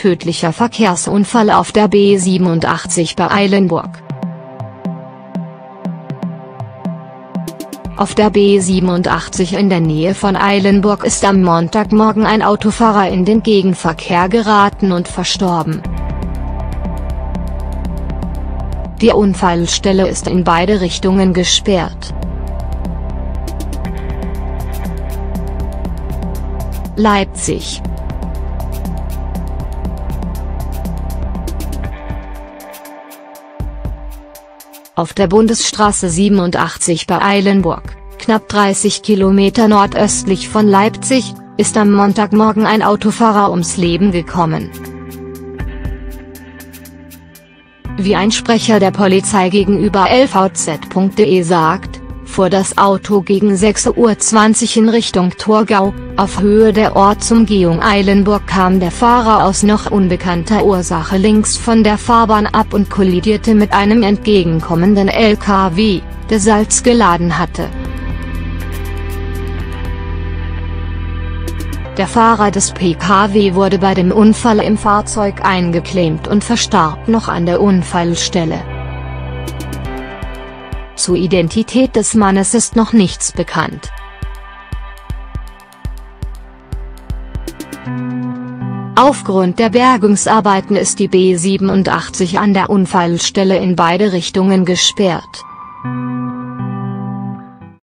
tödlicher Verkehrsunfall auf der B87 bei Eilenburg. Auf der B87 in der Nähe von Eilenburg ist am Montagmorgen ein Autofahrer in den Gegenverkehr geraten und verstorben. Die Unfallstelle ist in beide Richtungen gesperrt. Leipzig. Auf der Bundesstraße 87 bei Eilenburg, knapp 30 Kilometer nordöstlich von Leipzig, ist am Montagmorgen ein Autofahrer ums Leben gekommen. Wie ein Sprecher der Polizei gegenüber lvz.de sagt, fuhr das Auto gegen 6:20 Uhr in Richtung Torgau. Auf Höhe der Ortsumgehung Eilenburg kam der Fahrer aus noch unbekannter Ursache links von der Fahrbahn ab und kollidierte mit einem entgegenkommenden LKW, der Salz geladen hatte. Der Fahrer des PKW wurde bei dem Unfall im Fahrzeug eingeklemmt und verstarb noch an der Unfallstelle. Zur Identität des Mannes ist noch nichts bekannt. Aufgrund der Bergungsarbeiten ist die B87 an der Unfallstelle in beide Richtungen gesperrt.